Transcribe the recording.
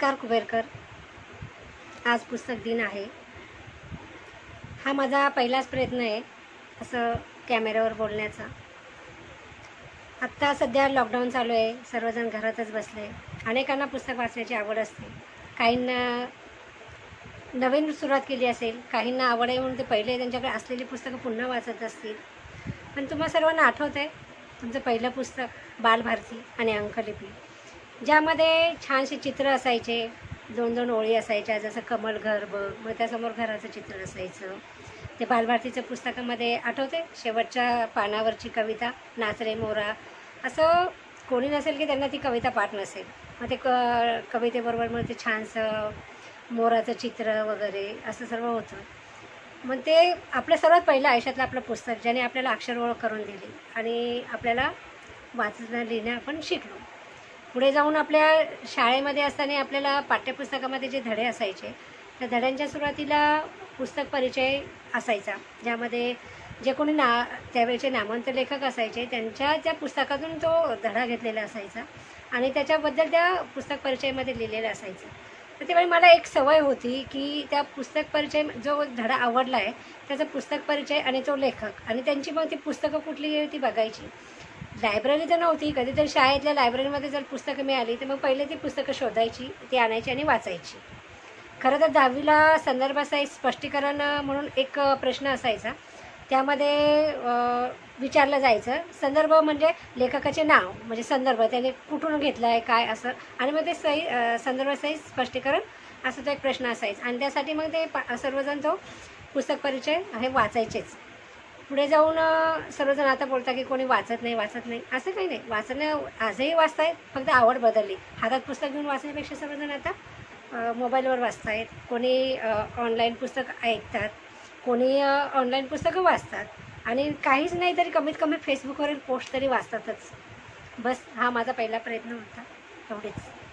नमस्कार कुबेरकर. आज पुस्तक दिन आहे. हा माझा पहिलाच प्रयत्न आहे असं कॅमेऱ्यावर बोलण्याचा. आत्ता सध्या लॉकडाऊन चालू आहे, सर्वजण घरातच बसले. अनेकांना पुस्तक वाचण्याची आवड असते. काहींना नवीन सुरुवात केली असेल, काहींना आवड आहे म्हणून ते पहिले त्यांच्याकडे असलेली पुस्तकं पुन्हा वाचत असतील. पण तुम्हा सर्वांना आठवत आहे तुमचं पहिलं पुस्तक बालभारती आणि अंकलिपी, ज्यामध्ये छानसे चित्र असायचे. 2-2 ओळी असायच्या, जसं कमल घर बघ, मग त्यासमोर घराचं चित्र असायचं. ते बालभारतीच्या पुस्तकामध्ये आठवते शेवटच्या पानावरची कविता, नाच रे मोरा. असं कोणी नसेल की त्यांना ती कविता पाठ नसेल. मग ते कवितेबरोबर मग ते छानसं मोराचं चित्र वगैरे असं सर्व होतं. मग ते आपलं सर्वात पहिलं आयुष्यातलं आपलं पुस्तक, ज्याने आपल्याला अक्षर ओळख करून दिली आणि आपल्याला वाचणं लिहिणं आपण शिकलो. पुढे जाऊन आपल्या शाळेमध्ये असताना आपल्याला पाठ्यपुस्तकामध्ये जे धडे असायचे, त्या धड्यांच्या सुरुवातीला पुस्तक परिचय असायचा, ज्यामध्ये जे कोणी त्यावेळचे नामवंत लेखक असायचे त्यांच्या त्या पुस्तकातून तो धडा घेतलेला असायचा आणि त्याच्याबद्दल त्या पुस्तक परिचयमध्ये लिहिलेलं असायचं. तर त्यावेळी मला एक सवय होती की त्या पुस्तक परिचय, जो धडा आवडला आहे त्याचा पुस्तक परिचय आणि तो लेखक आणि त्यांची मग ती पुस्तकं कुठली आहे ती बघायची. लायब्ररी तर नव्हती, कधीतरी शाळेतल्या लायब्ररीमध्ये जर पुस्तकं मिळाली तर मग पहिले ती पुस्तकं शोधायची, ती आणायची आणि वाचायची. खरं तर 10वीला संदर्भासहित स्पष्टीकरण म्हणून एक प्रश्न असायचा. त्यामध्ये विचारलं जायचं, संदर्भ म्हणजे लेखकाचे नाव, म्हणजे संदर्भ त्याने कुठून घेतला आहे काय असं, आणि मग ते संदर्भासहित स्पष्टीकरण असं तो एक प्रश्न असायचा. आणि त्यासाठी मग ते सर्वजण तो पुस्तक परिचय हे वाचायचेच. पुढे जाऊन सर्वजण आता बोलतात की कोणी वाचत नाही. असं काही नाही, वाचणं आजही वाचतायत, फक्त आवड बदलली. हातात पुस्तक घेऊन वाचण्यापेक्षा सर्वजण आता मोबाईलवर वाचतायत. कोणी ऑनलाईन पुस्तक ऐकतात, कोणी ऑनलाईन पुस्तकं वाचतात आणि काहीच नाही तरी कमीत कमी फेसबुकवरील पोस्ट तरी वाचतातच. बस हा माझा पहिला प्रयत्न होता, एवढेच.